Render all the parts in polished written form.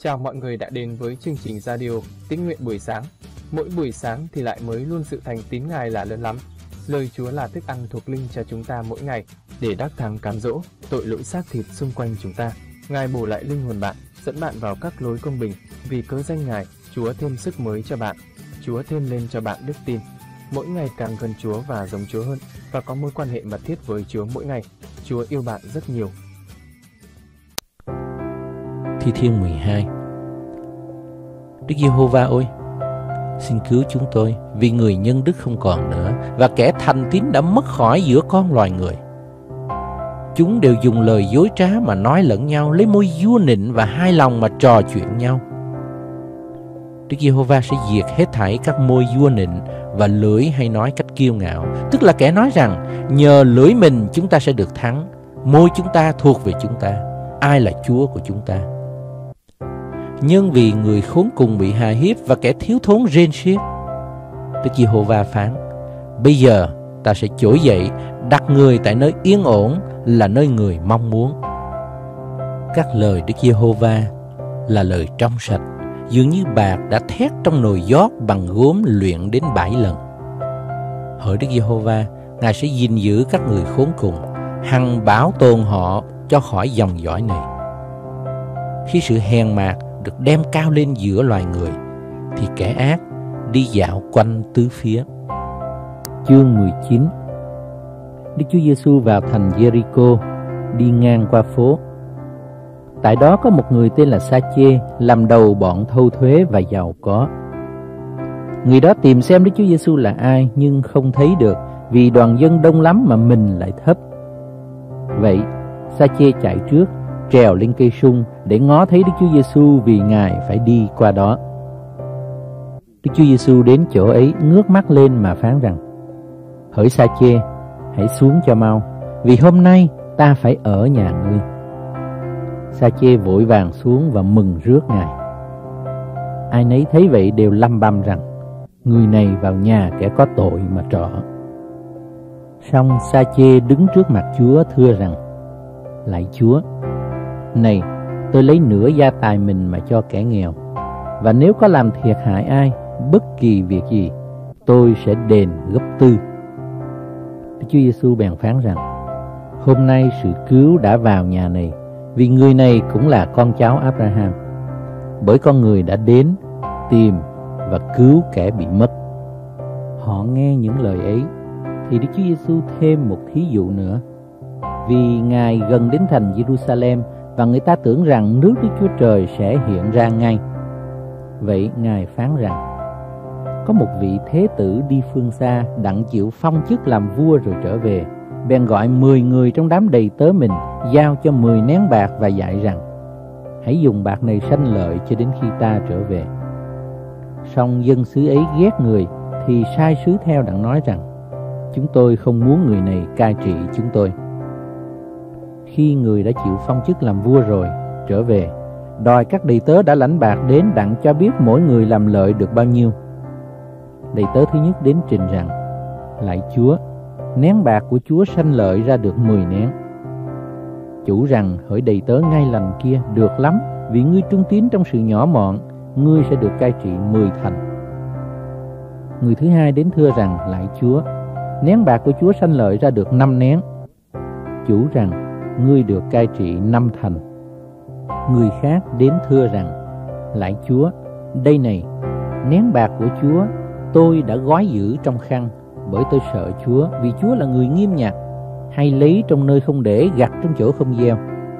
Chào mọi người đã đến với chương trình radio Tín nguyện buổi sáng. Mỗi buổi sáng thì lại mới luôn sự thành tín Ngài là lớn lắm. Lời Chúa là thức ăn thuộc linh cho chúng ta mỗi ngày để đắc thắng cám dỗ tội lỗi xác thịt xung quanh chúng ta. Ngài bổ lại linh hồn bạn, dẫn bạn vào các lối công bình. Vì cớ danh Ngài, Chúa thêm sức mới cho bạn. Chúa thêm lên cho bạn đức tin. Mỗi ngày càng gần Chúa và giống Chúa hơn và có mối quan hệ mật thiết với Chúa mỗi ngày. Chúa yêu bạn rất nhiều. Thi Thiên 12. Đức Giê-hô-va ơi, xin cứu chúng tôi, vì người nhân đức không còn nữa, và kẻ thành tín đã mất khỏi giữa con loài người. Chúng đều dùng lời dối trá mà nói lẫn nhau, lấy môi vua nịnh và hai lòng mà trò chuyện nhau. Đức Giê-hô-va sẽ diệt hết thảy các môi vua nịnh và lưỡi hay nói cách kiêu ngạo, tức là kẻ nói rằng nhờ lưỡi mình chúng ta sẽ được thắng, môi chúng ta thuộc về chúng ta, ai là Chúa của chúng ta. Nhưng vì người khốn cùng bị hà hiếp và kẻ thiếu thốn rên xiết, Đức Giê-hô-va phán: bây giờ ta sẽ trỗi dậy, đặt người tại nơi yên ổn, là nơi người mong muốn. Các lời Đức Giê-hô-va là lời trong sạch, dường như bạc đã thét trong nồi giót bằng gốm luyện đến 7 lần. Hỡi Đức Giê-hô-va, Ngài sẽ gìn giữ các người khốn cùng, hằng bảo tồn họ cho khỏi dòng dõi này. Khi sự hèn mạt được đem cao lên giữa loài người, thì kẻ ác đi dạo quanh tứ phía. Chương 19. Đức Chúa Giêsu vào thành Giê-ri-cô, đi ngang qua phố. Tại đó có một người tên là Sa-chê, làm đầu bọn thâu thuế và giàu có. Người đó tìm xem Đức Chúa Giêsu là ai, nhưng không thấy được, vì đoàn dân đông lắm mà mình lại thấp. Vậy Sa-chê chạy trước, trèo lên cây sung để ngó thấy Đức Chúa Giêsu, vì Ngài phải đi qua đó. Đức Chúa Giêsu đến chỗ ấy, ngước mắt lên mà phán rằng: hỡi Sa-chê, hãy xuống cho mau, vì hôm nay ta phải ở nhà ngươi. Sa-chê vội vàng xuống và mừng rước Ngài. Ai nấy thấy vậy đều lăm băm rằng: người này vào nhà kẻ có tội mà trọ. Song Sa-chê đứng trước mặt Chúa thưa rằng: lạy Chúa, này, tôi lấy nửa gia tài mình mà cho kẻ nghèo, và nếu có làm thiệt hại ai, bất kỳ việc gì, tôi sẽ đền gấp 4. Đức Chúa Giêsu bèn phán rằng: hôm nay sự cứu đã vào nhà này, vì người này cũng là con cháu Abraham. Bởi con người đã đến tìm và cứu kẻ bị mất. Họ nghe những lời ấy, thì Đức Chúa Giêsu thêm một thí dụ nữa. Vì Ngài gần đến thành Jerusalem, và người ta tưởng rằng nước Đức Chúa Trời sẽ hiện ra ngay. Vậy Ngài phán rằng: có một vị thế tử đi phương xa, đặng chịu phong chức làm vua rồi trở về, bèn gọi 10 người trong đám đầy tớ mình, giao cho 10 nén bạc và dạy rằng: hãy dùng bạc này sanh lợi cho đến khi ta trở về. Song dân xứ ấy ghét người, thì sai sứ theo đặng nói rằng: chúng tôi không muốn người này cai trị chúng tôi. Khi người đã chịu phong chức làm vua rồi trở về, đòi các đầy tớ đã lãnh bạc đến đặng cho biết mỗi người làm lợi được bao nhiêu. Đầy tớ thứ nhất đến trình rằng: lạy Chúa, nén bạc của Chúa sanh lợi ra được 10 nén. Chủ rằng: hỡi đầy tớ ngay lành kia, được lắm, vì ngươi trung tín trong sự nhỏ mọn, ngươi sẽ được cai trị 10 thành. Người thứ hai đến thưa rằng: lạy Chúa, nén bạc của Chúa sanh lợi ra được 5 nén. Chủ rằng: ngươi được cai trị 5 thành. Người khác đến thưa rằng: lạy Chúa, đây này, nén bạc của Chúa tôi đã gói giữ trong khăn, bởi tôi sợ Chúa, vì Chúa là người nghiêm nhặt, hay lấy trong nơi không để, gặt trong chỗ không gieo.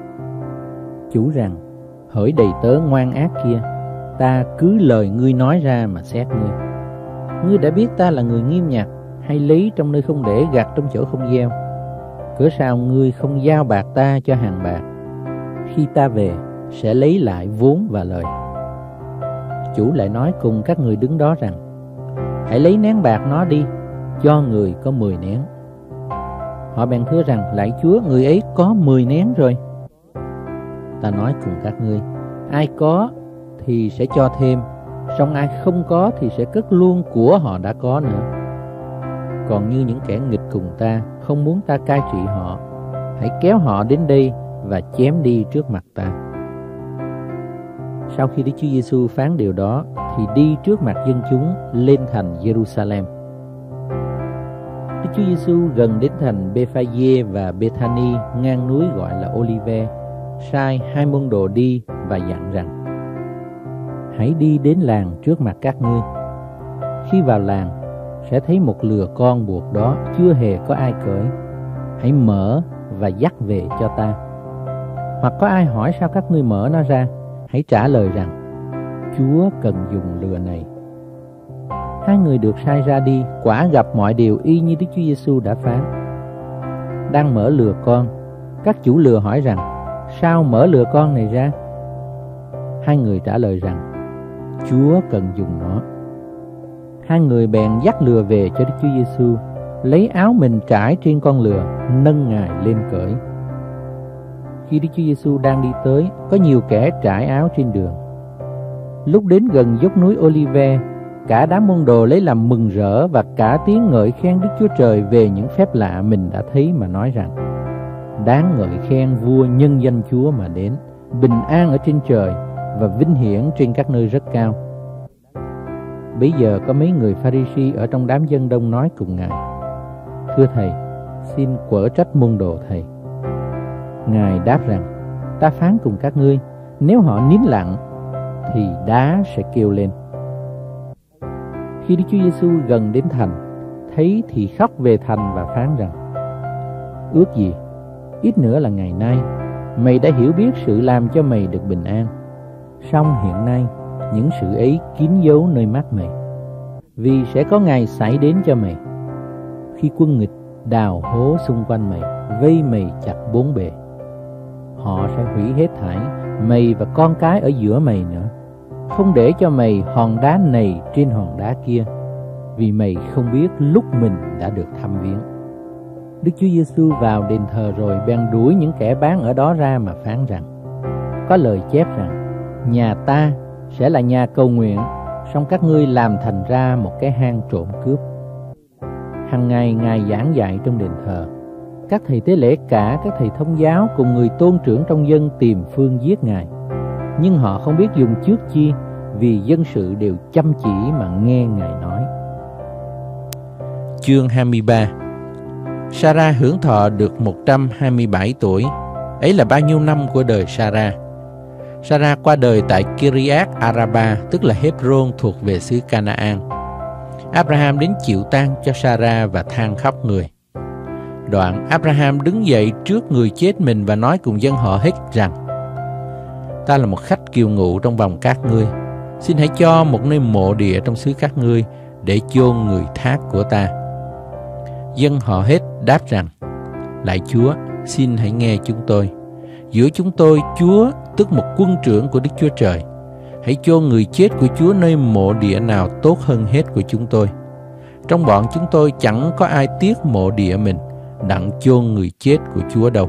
Chủ rằng: hỡi đầy tớ ngoan ác kia, ta cứ lời ngươi nói ra mà xét ngươi. Ngươi đã biết ta là người nghiêm nhặt, hay lấy trong nơi không để, gặt trong chỗ không gieo. Cớ sao ngươi không giao bạc ta cho hàng bạc? Khi ta về sẽ lấy lại vốn và lời. Chủ lại nói cùng các người đứng đó rằng: hãy lấy nén bạc nó đi, cho người có 10 nén. Họ bèn thưa rằng: lạy Chúa, người ấy có 10 nén rồi. Ta nói cùng các ngươi, ai có thì sẽ cho thêm, song ai không có thì sẽ cất luôn của họ đã có nữa. Còn như những kẻ nghịch cùng ta, không muốn ta cai trị họ, hãy kéo họ đến đây và chém đi trước mặt ta. Sau khi Đức Chúa Giêsu phán điều đó thì đi trước mặt dân chúng lên thành Jerusalem. Đức Chúa Giêsu gần đến thành Bê-pha-giê và Bê-tha-ni ngang núi gọi là Ô-li-ve, sai 2 môn đồ đi và dặn rằng: hãy đi đến làng trước mặt các ngươi. Khi vào làng sẽ thấy một lừa con buộc đó chưa hề có ai cởi. Hãy mở và dắt về cho ta. Hoặc có ai hỏi sao các ngươi mở nó ra, hãy trả lời rằng: Chúa cần dùng lừa này. 2 người được sai ra đi, quả gặp mọi điều y như Đức Chúa Giêsu đã phán. Đang mở lừa con, các chủ lừa hỏi rằng: sao mở lừa con này ra? 2 người trả lời rằng: Chúa cần dùng nó. 2 người bèn dắt lừa về cho Đức Chúa Giêsu, lấy áo mình trải trên con lừa, nâng Ngài lên cởi. Khi Đức Chúa Giêsu đang đi tới, có nhiều kẻ trải áo trên đường. Lúc đến gần dốc núi Ô-li-ve, cả đám môn đồ lấy làm mừng rỡ và cả tiếng ngợi khen Đức Chúa Trời về những phép lạ mình đã thấy mà nói rằng: đáng ngợi khen vua nhân danh Chúa mà đến, bình an ở trên trời và vinh hiển trên các nơi rất cao. Bấy giờ có mấy người Pha-ri-si ở trong đám dân đông nói cùng Ngài: thưa Thầy, xin quở trách môn đồ Thầy. Ngài đáp rằng: ta phán cùng các ngươi, nếu họ nín lặng thì đá sẽ kêu lên. Khi Đức Chúa Giêsu gần đến thành, thấy thì khóc về thành và phán rằng: ước gì ít nữa là ngày nay mày đã hiểu biết sự làm cho mày được bình an. Song hiện nay những sự ấy kín giấu nơi mắt mày, vì sẽ có ngày xảy đến cho mày khi quân nghịch đào hố xung quanh mày, vây mày chặt bốn bề. Họ sẽ hủy hết thảy mày và con cái ở giữa mày nữa, không để cho mày hòn đá này trên hòn đá kia, vì mày không biết lúc mình đã được thăm viếng. Đức Chúa Giêsu vào đền thờ rồi bèn đuổi những kẻ bán ở đó ra mà phán rằng: có lời chép rằng nhà ta sẽ là nhà cầu nguyện, song các ngươi làm thành ra một cái hang trộm cướp. Hằng ngày Ngài giảng dạy trong đền thờ. Các thầy tế lễ cả các thầy thông giáo cùng người tôn trưởng trong dân tìm phương giết Ngài, nhưng họ không biết dùng trước chi, vì dân sự đều chăm chỉ mà nghe Ngài nói. Chương 23. Sa-ra hưởng thọ được 127 tuổi. Ấy là bao nhiêu năm của đời Sa-ra? Sa-ra qua đời tại Kiriath Araba, tức là Hebron, thuộc về xứ Canaan. Abraham đến chịu tang cho Sa-ra và than khóc người. Đoạn Abraham đứng dậy trước người chết mình và nói cùng dân họ Hét rằng: ta là một khách kiều ngụ trong vòng các ngươi, xin hãy cho một nơi mộ địa trong xứ các ngươi để chôn người thác của ta. Dân họ Hét đáp rằng: lạy Chúa, xin hãy nghe chúng tôi. Giữa chúng tôi Chúa, tức một quân trưởng của Đức Chúa Trời. Hãy chôn người chết của Chúa nơi mộ địa nào tốt hơn hết của chúng tôi. Trong bọn chúng tôi chẳng có ai tiếc mộ địa mình, đặng chôn người chết của Chúa đâu.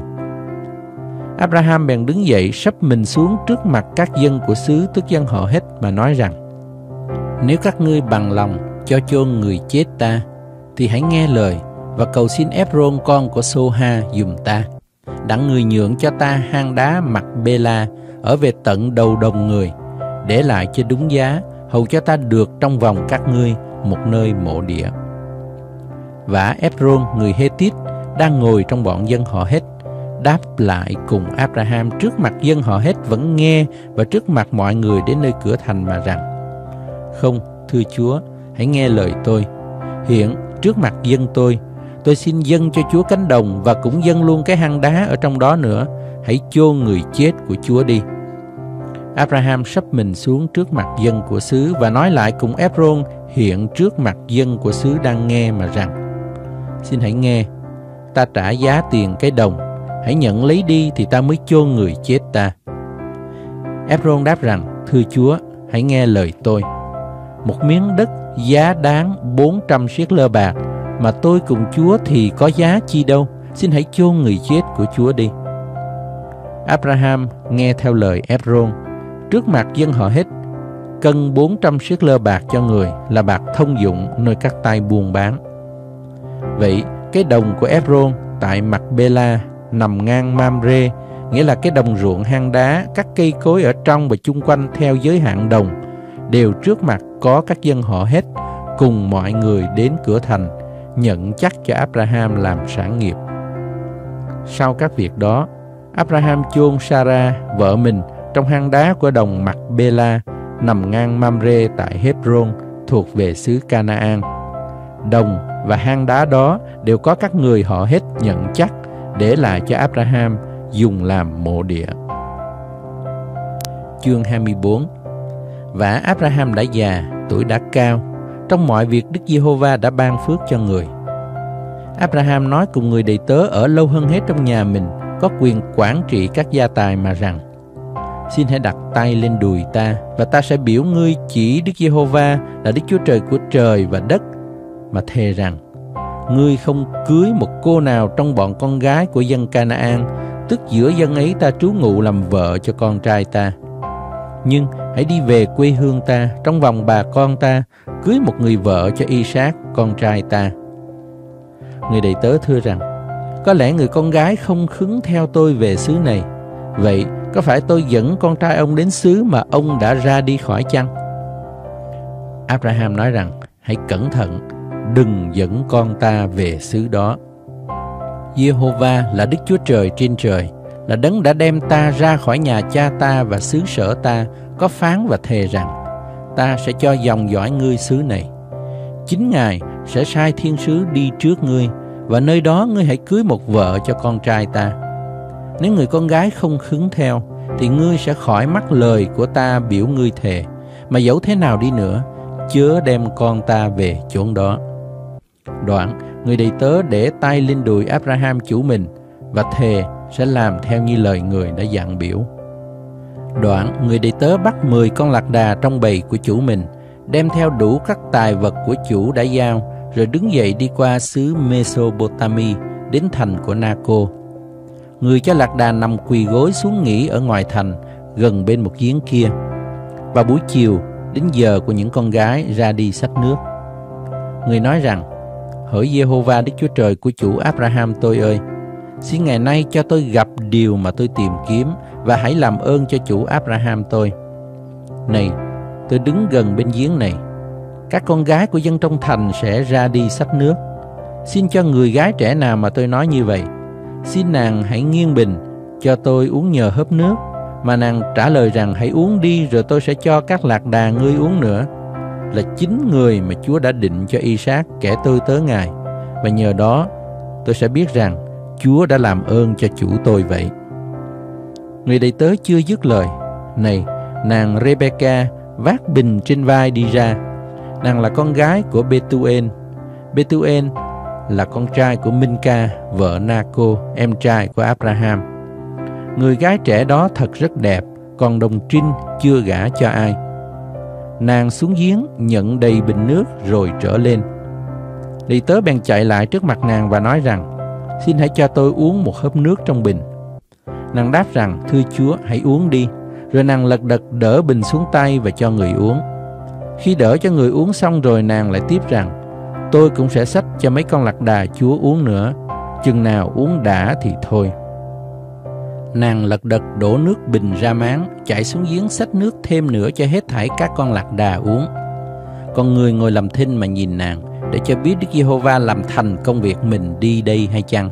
Abraham bèn đứng dậy sắp mình xuống trước mặt các dân của xứ, tức dân họ Hét, mà nói rằng: nếu các ngươi bằng lòng cho chôn người chết ta, thì hãy nghe lời và cầu xin Epron con của Sô-ha giùm ta, đặng người nhượng cho ta hang đá Mặc-bê-la ở về tận đầu đồng người, để lại cho đúng giá, hầu cho ta được trong vòng các ngươi một nơi mộ địa. Và Epron người Hê-tít đang ngồi trong bọn dân họ Hét, đáp lại cùng Abraham trước mặt dân họ Hét vẫn nghe, và trước mặt mọi người đến nơi cửa thành mà rằng: không, thưa Chúa, hãy nghe lời tôi. Hiện trước mặt dân tôi xin dâng cho Chúa cánh đồng, và cũng dâng luôn cái hang đá ở trong đó nữa. Hãy chôn người chết của Chúa đi. Abraham sắp mình xuống trước mặt dân của xứ và nói lại cùng Epron hiện trước mặt dân của xứ đang nghe mà rằng: xin hãy nghe, ta trả giá tiền cái đồng, hãy nhận lấy đi thì ta mới chôn người chết ta. Epron đáp rằng: thưa Chúa, hãy nghe lời tôi. Một miếng đất giá đáng 400 siết lơ bạc, mà tôi cùng Chúa thì có giá chi đâu. Xin hãy chôn người chết của Chúa đi. Abraham nghe theo lời Epron. Trước mặt dân họ Hét, cân 400 siết lơ bạc cho người là bạc thông dụng nơi các tay buôn bán. Vậy cái đồng của Epron tại Mặc-bê-la nằm ngang Mamre, nghĩa là cái đồng ruộng hang đá, các cây cối ở trong và chung quanh theo giới hạn đồng, đều trước mặt có các dân họ Hét cùng mọi người đến cửa thành, nhận chắc cho Abraham làm sản nghiệp. Sau các việc đó, Abraham chôn Sarah, vợ mình, trong hang đá của đồng Macpela, nằm ngang Mamre tại Hebron, thuộc về xứ Canaan. Đồng và hang đá đó đều có các người họ Hét nhận chắc, để lại cho Abraham dùng làm mộ địa. Chương 24. Và Abraham đã già, tuổi đã cao, trong mọi việc Đức Giê-hô-va đã ban phước cho người. Abraham nói cùng người đầy tớ ở lâu hơn hết trong nhà mình, có quyền quản trị các gia tài mà rằng: Xin hãy đặt tay lên đùi ta, và ta sẽ biểu ngươi chỉ Đức Giê-hô-va là Đức Chúa Trời của trời và đất, mà thề rằng ngươi không cưới một cô nào trong bọn con gái của dân Canaan, tức giữa dân ấy ta trú ngụ, làm vợ cho con trai ta. Nhưng hãy đi về quê hương ta, trong vòng bà con ta, cưới một người vợ cho Isaac con trai ta. Người đầy tớ thưa rằng: Có lẽ người con gái không khứng theo tôi về xứ này. Vậy có phải tôi dẫn con trai ông đến xứ mà ông đã ra đi khỏi chăng? Abraham nói rằng: Hãy cẩn thận, đừng dẫn con ta về xứ đó. Giê-hô-va là Đức Chúa Trời trên trời, là đấng đã đem ta ra khỏi nhà cha ta và xứ sở ta, có phán và thề rằng: Ta sẽ cho dòng dõi ngươi xứ này. Chính Ngài sẽ sai thiên sứ đi trước ngươi, và nơi đó ngươi hãy cưới một vợ cho con trai ta. Nếu người con gái không khứng theo, thì ngươi sẽ khỏi mắc lời của ta biểu ngươi thề, mà dẫu thế nào đi nữa, chớ đem con ta về chốn đó. Đoạn, người đầy tớ để tay lên đùi Abraham chủ mình, và thề sẽ làm theo như lời người đã dặn biểu. Đoạn, người đầy tớ bắt 10 con lạc đà trong bầy của chủ mình, đem theo đủ các tài vật của chủ đã giao, rồi đứng dậy đi qua xứ Mesopotami, đến thành của Na-cô. Người cho lạc đà nằm quỳ gối xuống nghỉ ở ngoài thành, gần bên một giếng kia. Và buổi chiều, đến giờ của những con gái ra đi xách nước. Người nói rằng: Hỡi Giê-hô-va Đức Chúa Trời của chủ Abraham tôi ơi, xin ngày nay cho tôi gặp điều mà tôi tìm kiếm, và hãy làm ơn cho chủ Abraham tôi. Này, tôi đứng gần bên giếng này. Các con gái của dân trong thành sẽ ra đi xách nước. Xin cho người gái trẻ nào mà tôi nói như vậy, xin nàng hãy nghiêng bình, cho tôi uống nhờ hớp nước. Mà nàng trả lời rằng: Hãy uống đi, rồi tôi sẽ cho các lạc đà ngươi uống nữa. Là chính người mà Chúa đã định cho Isaac, kẻ tôi tớ Ngài. Và nhờ đó tôi sẽ biết rằng Chúa đã làm ơn cho chủ tôi vậy. Người đầy tớ chưa dứt lời, này, nàng Rebecca vác bình trên vai đi ra. Nàng là con gái của Betuel. Betuel là con trai của Minca, vợ Na-cô, em trai của Abraham. Người gái trẻ đó thật rất đẹp, còn đồng trinh chưa gả cho ai. Nàng xuống giếng nhận đầy bình nước rồi trở lên. Đầy tớ bèn chạy lại trước mặt nàng và nói rằng: Xin hãy cho tôi uống một hớp nước trong bình. Nàng đáp rằng: Thưa Chúa, hãy uống đi. Rồi nàng lật đật đỡ bình xuống tay và cho người uống. Khi đỡ cho người uống xong rồi, nàng lại tiếp rằng: Tôi cũng sẽ xách cho mấy con lạc đà Chúa uống nữa, chừng nào uống đã thì thôi. Nàng lật đật đổ nước bình ra máng, chạy xuống giếng xách nước thêm nữa cho hết thảy các con lạc đà uống. Còn người ngồi làm thinh mà nhìn nàng, để cho biết Đức Giê-hô-va làm thành công việc mình đi đây hay chăng.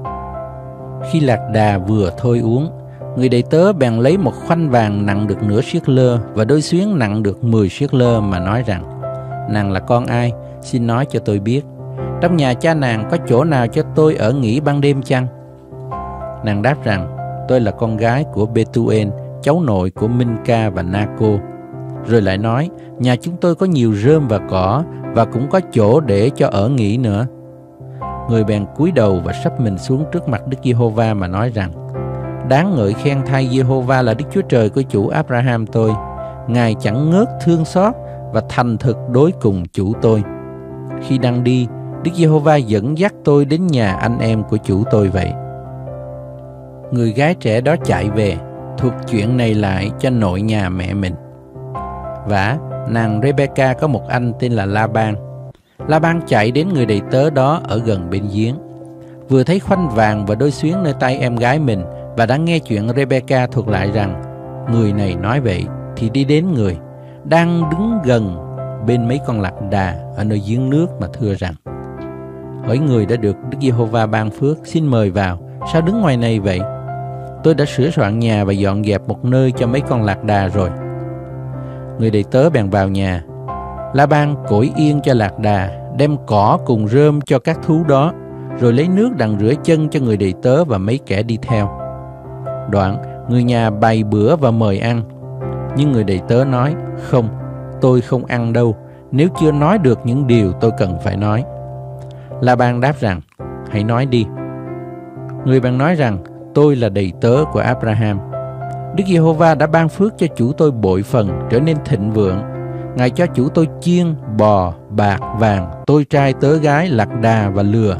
Khi lạc đà vừa thôi uống, người đầy tớ bèn lấy một khoanh vàng nặng được nửa siết lơ và đôi xuyến nặng được 10 siết lơ mà nói rằng: Nàng là con ai? Xin nói cho tôi biết. Trong nhà cha nàng có chỗ nào cho tôi ở nghỉ ban đêm chăng? Nàng đáp rằng: Tôi là con gái của Betuel, cháu nội của Minca và Na-cô. Rồi lại nói: Nhà chúng tôi có nhiều rơm và cỏ, và cũng có chỗ để cho ở nghỉ nữa. Người bèn cúi đầu và sắp mình xuống trước mặt Đức Giê-hô-va mà nói rằng: Đáng ngợi khen thay Giê-hô-va là Đức Chúa Trời của chủ Abraham tôi. Ngài chẳng ngớt thương xót và thành thực đối cùng chủ tôi. Khi đang đi, Đức Giê-hô-va dẫn dắt tôi đến nhà anh em của chủ tôi vậy. Người gái trẻ đó chạy về, thuật chuyện này lại cho nội nhà mẹ mình. Vả, nàng Rebecca có một anh tên là La-ban. La-ban chạy đến người đầy tớ đó ở gần bên giếng. Vừa thấy khoanh vàng và đôi xuyến nơi tay em gái mình, và đã nghe chuyện Rebecca thuật lại rằng người này nói vậy, thì đi đến người đang đứng gần bên mấy con lạc đà ở nơi giếng nước mà thưa rằng: hỡi người đã được Đức Giê-hô-va ban phước, xin mời vào, sao đứng ngoài này vậy? Tôi đã sửa soạn nhà và dọn dẹp một nơi cho mấy con lạc đà rồi. Người đầy tớ bèn vào nhà. La-ban cổi yên cho lạc đà, đem cỏ cùng rơm cho các thú đó, rồi lấy nước đặng rửa chân cho người đầy tớ và mấy kẻ đi theo. Đoạn người nhà bày bữa và mời ăn. Nhưng người đầy tớ nói: không, tôi không ăn đâu, nếu chưa nói được những điều tôi cần phải nói. La-ban đáp rằng: hãy nói đi. Người bèn nói rằng: tôi là đầy tớ của Abraham. Đức Giê-hô-va đã ban phước cho chủ tôi bội phần, trở nên thịnh vượng. Ngài cho chủ tôi chiên, bò, bạc, vàng, tôi trai tớ gái, lạc đà và lừa.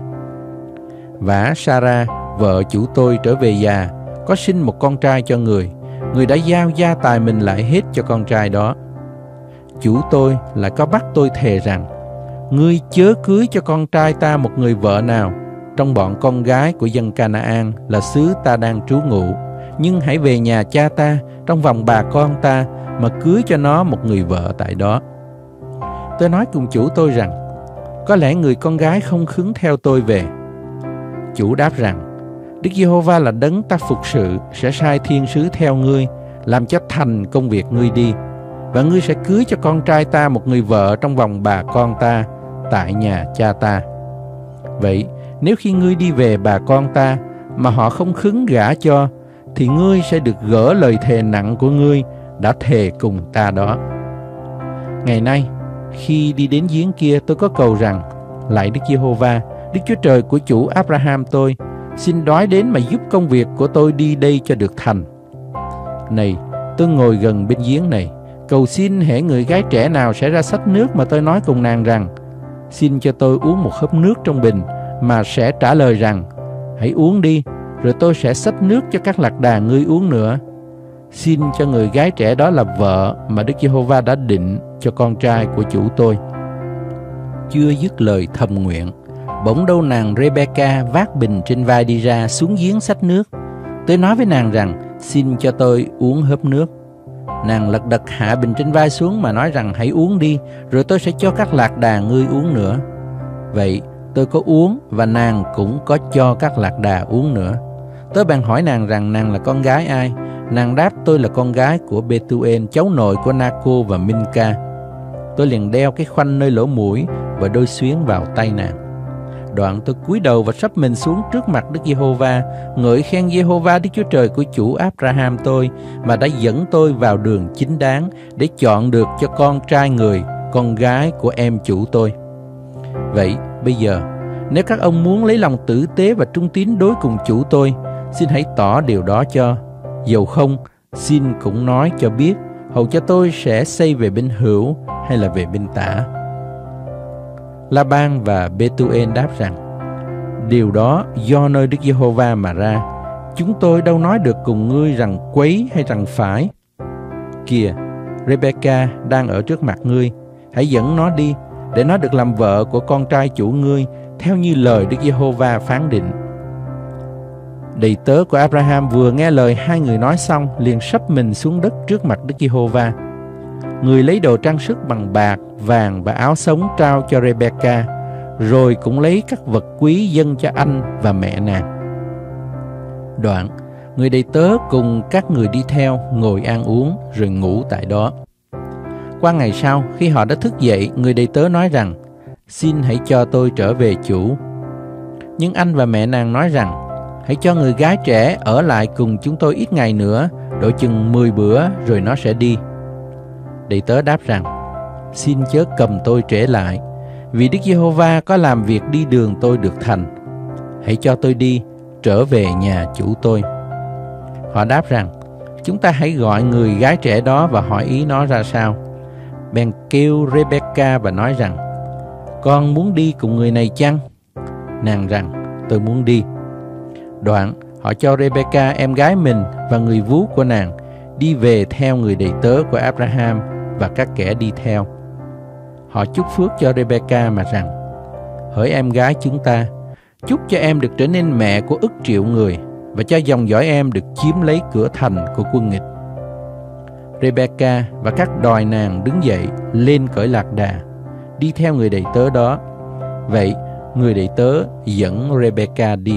Vả Sa-ra, vợ chủ tôi trở về già, có sinh một con trai cho người. Người đã giao gia tài mình lại hết cho con trai đó. Chủ tôi lại có bắt tôi thề rằng: ngươi chớ cưới cho con trai ta một người vợ nào trong bọn con gái của dân Ca-na-an là xứ ta đang trú ngụ, nhưng hãy về nhà cha ta trong vòng bà con ta mà cưới cho nó một người vợ tại đó. Tôi nói cùng chủ tôi rằng: có lẽ người con gái không khứng theo tôi về. Chủ đáp rằng: Đức Giê-hô-va là đấng ta phục sự, sẽ sai thiên sứ theo ngươi, làm cho thành công việc ngươi đi, và ngươi sẽ cưới cho con trai ta một người vợ trong vòng bà con ta tại nhà cha ta. Vậy nếu khi ngươi đi về bà con ta mà họ không khứng gả cho, thì ngươi sẽ được gỡ lời thề nặng của ngươi đã thề cùng ta đó. Ngày nay khi đi đến giếng kia, tôi có cầu rằng: lạy Đức Giê-hô-va, Đức Chúa Trời của chủ Abraham tôi, xin đói đến mà giúp công việc của tôi đi đây cho được thành. Này, tôi ngồi gần bên giếng này, cầu xin hễ người gái trẻ nào sẽ ra xách nước mà tôi nói cùng nàng rằng: xin cho tôi uống một hớp nước trong bình, mà sẽ trả lời rằng: hãy uống đi, rồi tôi sẽ xách nước cho các lạc đà ngươi uống nữa. Xin cho người gái trẻ đó là vợ mà Đức Giê-hô-va đã định cho con trai của chủ tôi. Chưa dứt lời thầm nguyện, bỗng đâu nàng Rebecca vác bình trên vai đi ra, xuống giếng xách nước. Tôi nói với nàng rằng: xin cho tôi uống hớp nước. Nàng lật đật hạ bình trên vai xuống mà nói rằng: hãy uống đi, rồi tôi sẽ cho các lạc đà ngươi uống nữa. Vậy tôi có uống, và nàng cũng có cho các lạc đà uống nữa. Tôi bèn hỏi nàng rằng nàng là con gái ai. Nàng đáp: tôi là con gái của Bê-tu-en, cháu nội của Na-cô và Minh-ca. Tôi liền đeo cái khoanh nơi lỗ mũi và đôi xuyến vào tay nàng. Đoạn tôi cúi đầu và sắp mình xuống trước mặt Đức Giê-hô-va, ngợi khen Giê-hô-va Đức Chúa Trời của chủ Abraham tôi, mà đã dẫn tôi vào đường chính đáng để chọn được cho con trai người, con gái của em chủ tôi. Vậy bây giờ, nếu các ông muốn lấy lòng tử tế và trung tín đối cùng chủ tôi, xin hãy tỏ điều đó cho. Dầu không, xin cũng nói cho biết, hầu cho tôi sẽ xây về bên hữu hay là về bên tả. La-ban và Bê-tu-en đáp rằng: điều đó do nơi Đức Giê-hô-va mà ra, chúng tôi đâu nói được cùng ngươi rằng quấy hay rằng phải. Kìa, Rebecca đang ở trước mặt ngươi, hãy dẫn nó đi, để nó được làm vợ của con trai chủ ngươi, theo như lời Đức Giê-hô-va phán định. Đầy tớ của Abraham vừa nghe lời hai người nói xong, liền sấp mình xuống đất trước mặt Đức Giê-hô-va. Người lấy đồ trang sức bằng bạc, vàng và áo sống trao cho Rebecca, rồi cũng lấy các vật quý dâng cho anh và mẹ nàng. Đoạn, người đầy tớ cùng các người đi theo ngồi ăn uống rồi ngủ tại đó. Qua ngày sau, khi họ đã thức dậy, người đầy tớ nói rằng: xin hãy cho tôi trở về chủ. Nhưng anh và mẹ nàng nói rằng: hãy cho người gái trẻ ở lại cùng chúng tôi ít ngày nữa, độ chừng 10 bữa rồi nó sẽ đi. Đầy tớ đáp rằng: xin chớ cầm tôi trễ lại, vì Đức Giê-hô-va có làm việc đi đường tôi được thành. Hãy cho tôi đi, trở về nhà chủ tôi. Họ đáp rằng: chúng ta hãy gọi người gái trẻ đó và hỏi ý nó ra sao. Bèn kêu Rebecca và nói rằng: con muốn đi cùng người này chăng? Nàng rằng: tôi muốn đi. Đoạn họ cho Rebecca em gái mình và người vú của nàng đi về theo người đầy tớ của Abraham và các kẻ đi theo. Họ chúc phước cho Rebecca mà rằng: hỡi em gái chúng ta, chúc cho em được trở nên mẹ của ức triệu người, và cho dòng dõi em được chiếm lấy cửa thành của quân nghịch. Rebecca và các đòi nàng đứng dậy lên cởi lạc đà, đi theo người đầy tớ đó. Vậy người đầy tớ dẫn Rebecca đi.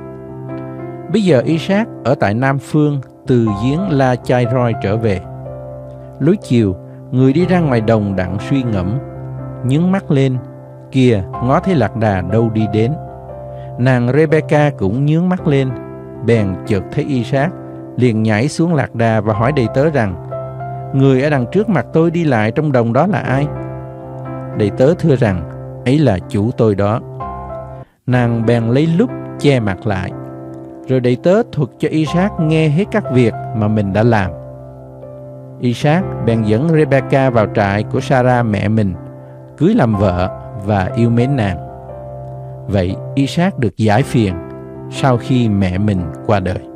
Bây giờ Isaac ở tại Nam Phương từ giếng La Chai Roi trở về. Lúc chiều, người đi ra ngoài đồng đặng suy ngẫm, nhướng mắt lên, kìa ngó thấy lạc đà đâu đi đến. Nàng Rebecca cũng nhướng mắt lên, bèn chợt thấy Isaac, liền nhảy xuống lạc đà và hỏi đầy tớ rằng: người ở đằng trước mặt tôi đi lại trong đồng đó là ai? Đầy tớ thưa rằng: ấy là chủ tôi đó. Nàng bèn lấy lúp che mặt lại, rồi đầy tớ thuật cho Isaac nghe hết các việc mà mình đã làm. Isaac bèn dẫn Rebecca vào trại của Sarah mẹ mình, cưới làm vợ và yêu mến nàng. Vậy Isaac được giải phiền sau khi mẹ mình qua đời.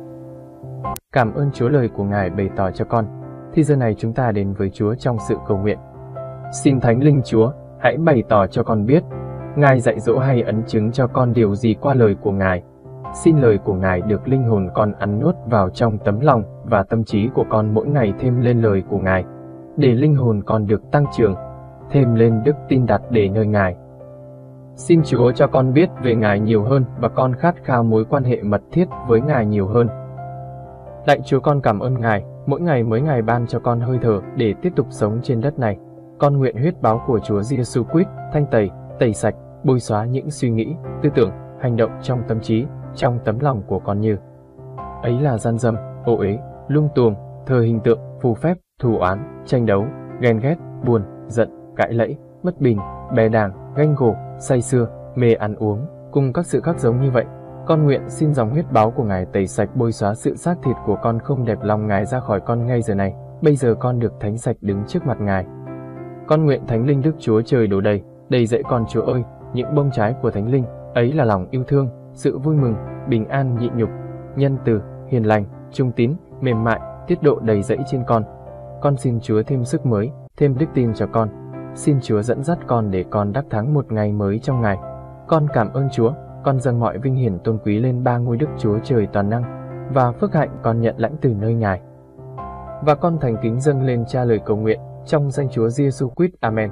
Cảm ơn Chúa lời của Ngài bày tỏ cho con. Thì giờ này chúng ta đến với Chúa trong sự cầu nguyện. Xin Thánh Linh Chúa, hãy bày tỏ cho con biết, Ngài dạy dỗ hay ấn chứng cho con điều gì qua lời của Ngài. Xin lời của Ngài được linh hồn con ăn nuốt vào trong tấm lòng và tâm trí của con mỗi ngày thêm lên lời của Ngài, để linh hồn con được tăng trưởng, thêm lên đức tin đặt để nơi Ngài. Xin Chúa cho con biết về Ngài nhiều hơn và con khát khao mối quan hệ mật thiết với Ngài nhiều hơn. Lạy Chúa, con cảm ơn Ngài, mỗi ngày ban cho con hơi thở để tiếp tục sống trên đất này. Con nguyện huyết báo của Chúa Giêsu Christ thanh tẩy sạch, bôi xóa những suy nghĩ, tư tưởng, hành động trong tâm trí, trong tấm lòng của con như ấy là gian dâm, ô uế, lung tuồng, thờ hình tượng, phù phép, thù oán, tranh đấu, ghen ghét, buồn, giận, cãi lẫy, bất bình, bè đảng, ganh gổ, say sưa, mê ăn uống, cùng các sự khác giống như vậy. Con nguyện xin dòng huyết báo của Ngài tẩy sạch, bôi xóa sự xác thịt của con không đẹp lòng Ngài ra khỏi con ngay giờ này. Bây giờ con được thánh sạch đứng trước mặt Ngài. Con nguyện Thánh Linh Đức Chúa Trời đổ đầy dẫy con Chúa ơi, những bông trái của Thánh Linh, ấy là lòng yêu thương, sự vui mừng, bình an, nhịn nhục, nhân từ, hiền lành, trung tín, mềm mại, tiết độ đầy dẫy trên con. Con xin Chúa thêm sức mới, thêm đức tin cho con. Xin Chúa dẫn dắt con để con đắc thắng một ngày mới trong Ngài. Con cảm ơn Chúa, con dâng mọi vinh hiển tôn quý lên ba ngôi Đức Chúa Trời toàn năng, và phước hạnh con nhận lãnh từ nơi Ngài. Và con thành kính dâng lên Cha lời cầu nguyện, trong danh Chúa Giêsu Christ. Amen.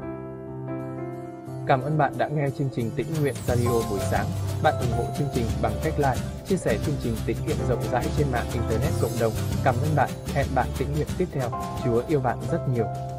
Cảm ơn bạn đã nghe chương trình Tĩnh Nguyện Radio buổi sáng. Bạn ủng hộ chương trình bằng cách like, chia sẻ chương trình tĩnh nguyện rộng rãi trên mạng Internet cộng đồng. Cảm ơn bạn, hẹn bạn tĩnh nguyện tiếp theo. Chúa yêu bạn rất nhiều.